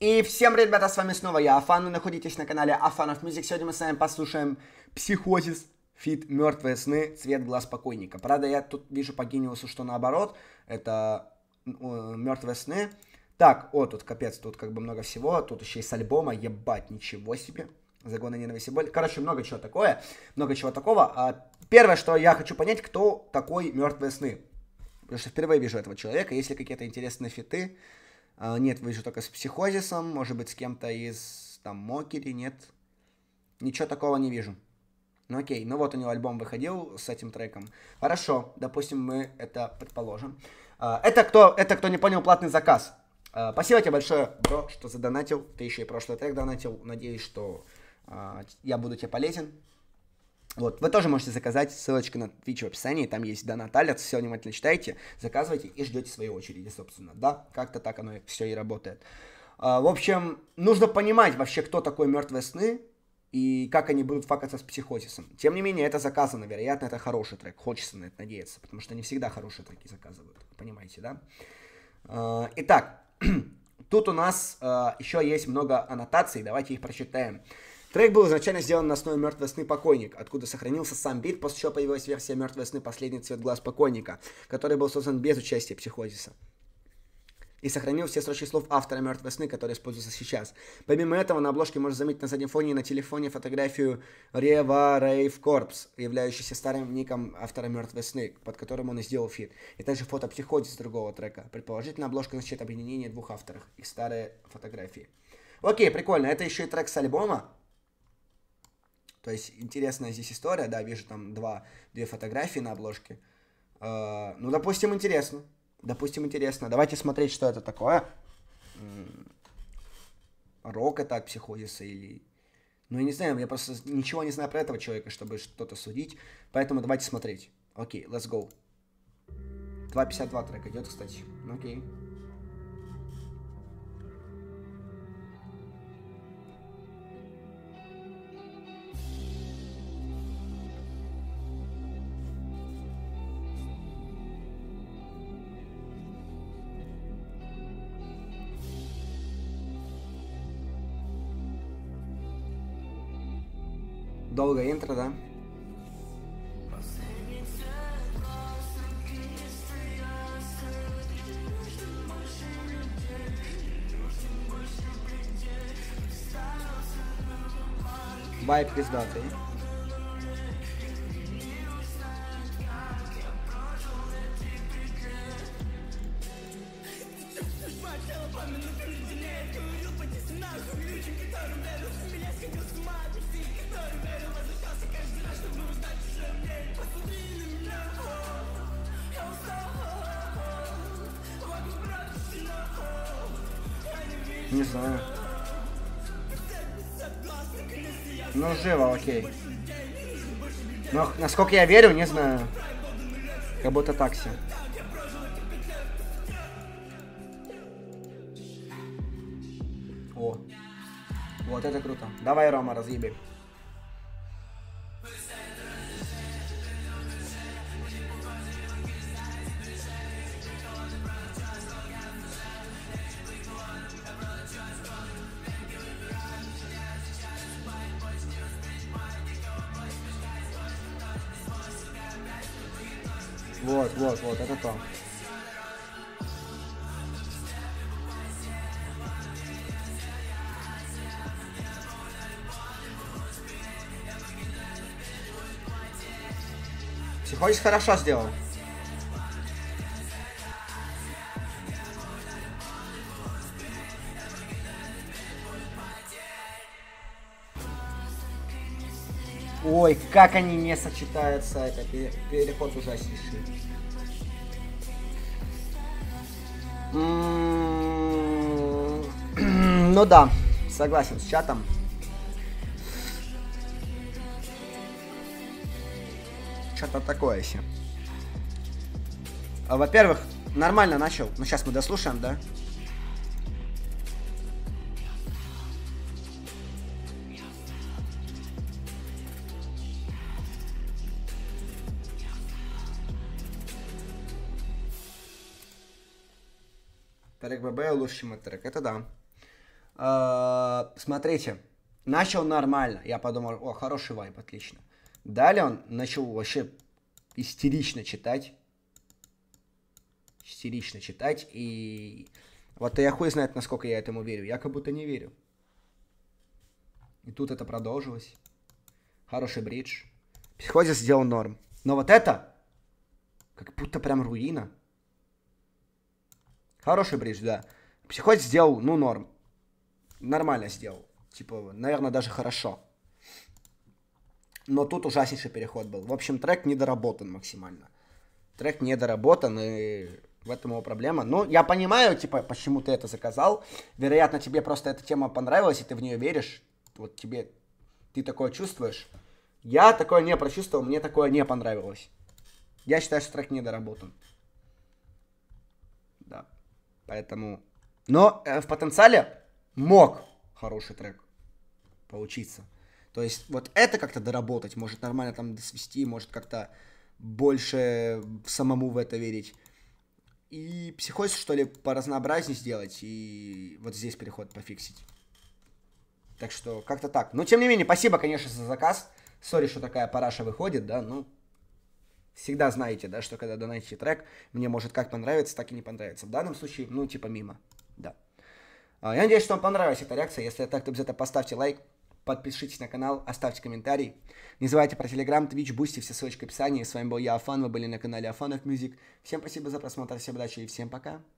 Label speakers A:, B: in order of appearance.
A: И всем, ребята, с вами снова я, Афан, вы находитесь на канале Afanov Music. Сегодня мы с вами послушаем «Психозис» фит «Мертвые сны. Цвет глаз покойника». Правда, я тут вижу по Гениусу, что наоборот, это «Мертвые сны». Так, тут капец, тут как бы много всего, тут еще и с альбома, ебать, ничего себе. Загоны ненависти и боль. Короче, много чего такого. Первое, что я хочу понять, кто такой «Мертвые сны». Потому что впервые вижу этого человека, есть ли какие-то интересные фиты. Нет, вижу только с Психозисом, может быть, с кем-то из, там, Мокери, нет. Ничего такого не вижу. Ну окей, ну вот у него альбом выходил с этим треком. Хорошо, допустим, мы это предположим. Это кто не понял, платный заказ. Спасибо тебе большое, бро, что задонатил. Ты еще и прошлый трек донатил. Надеюсь, что я буду тебе полезен. Вот, вы тоже можете заказать, ссылочка на Twitch в описании, там есть донат Алерт, все внимательно читайте, заказывайте и ждете своей очереди, собственно, да, как-то так оно все и работает. В общем, нужно понимать вообще, кто такой «Мертвые сны» и как они будут факаться с Психозисом. Тем не менее, это заказано, вероятно, это хороший трек, хочется на это надеяться, потому что не всегда хорошие треки заказывают, понимаете, да? Итак, тут у нас еще есть много аннотаций, давайте их прочитаем. Трек был изначально сделан на основе «Мертвые сны. Покойник», откуда сохранился сам бит, после чего появилась версия «Мертвые сны. Последний цвет глаз покойника», который был создан без участия Психозиса. И сохранил все строчки слов автора «Мертвые сны», которые используются сейчас. Помимо этого, на обложке можно заметить на заднем фоне и на телефоне фотографию Рева Рейв Корпс, являющийся старым ником автора «Мертвые сны», под которым он и сделал фит. И также фото Психозиса другого трека. Предположительно, обложка означает объединение двух авторов, их старые фотографии. Окей, прикольно. Это еще и трек с альбома. То есть, интересная здесь история, да, вижу там две фотографии на обложке. Ну, допустим, интересно. Давайте смотреть, что это такое. Рок это от Психозиса или... Ну, я не знаю, я просто ничего не знаю про этого человека, чтобы что-то судить. Поэтому давайте смотреть. Окей, let's go. 2.52 трек идет, кстати. Окей. Долгое интро, да? Вайп пиздатый. Не знаю. Ну, живо, окей. Но насколько я верю, не знаю. Как будто такси. О. Вот это круто. Давай, Рома, разъеби. Вот, это то. Психозис хорошо сделал. Ой, как они не сочетаются, это переход ужаснейший. Ну да, согласен с чатом. Что-то такое себе. Во-первых, нормально начал. Ну сейчас мы дослушаем, да? Трек ББ лучше, чем этот трек. Это да. Смотрите, начал нормально. Я подумал, о, хороший вайб, отлично. Далее он начал вообще истерично читать. И вот я хуй знает, насколько я этому верю. Я как будто не верю. И тут это продолжилось. Хороший бридж. Психозис сделал норм. Но вот это, как будто прям руина. Хороший бридж, да. Психозис сделал, ну, норм. Нормально сделал. Типа, наверное, даже хорошо. Но тут ужаснейший переход был. В общем, трек недоработан максимально. Трек недоработан, и в этом его проблема. Ну, я понимаю, типа, почему ты это заказал. Вероятно, тебе просто эта тема понравилась, и ты в нее веришь. Вот тебе, ты такое чувствуешь. Я такое не прочувствовал, мне такое не понравилось. Я считаю, что трек недоработан. Да. Поэтому... Но в потенциале мог хороший трек получиться. То есть вот это как-то доработать, может нормально там свести, может как-то больше самому в это верить. И психозис, что ли, поразнообразнее сделать, и вот здесь переход пофиксить. Так что как-то так. Но тем не менее, спасибо, конечно, за заказ. Сори, что такая параша выходит, да, ну... Всегда знаете, да, что когда донатите трек, мне может как понравиться, так и не понравится. В данном случае, ну, типа мимо, да. Я надеюсь, что вам понравилась эта реакция. Если так, то обязательно поставьте лайк, подпишитесь на канал, оставьте комментарий. Не забывайте про Telegram, Twitch, Boosty, все ссылочки в описании. С вами был я, Афан, вы были на канале Афанов Music. Всем спасибо за просмотр, всем удачи и всем пока.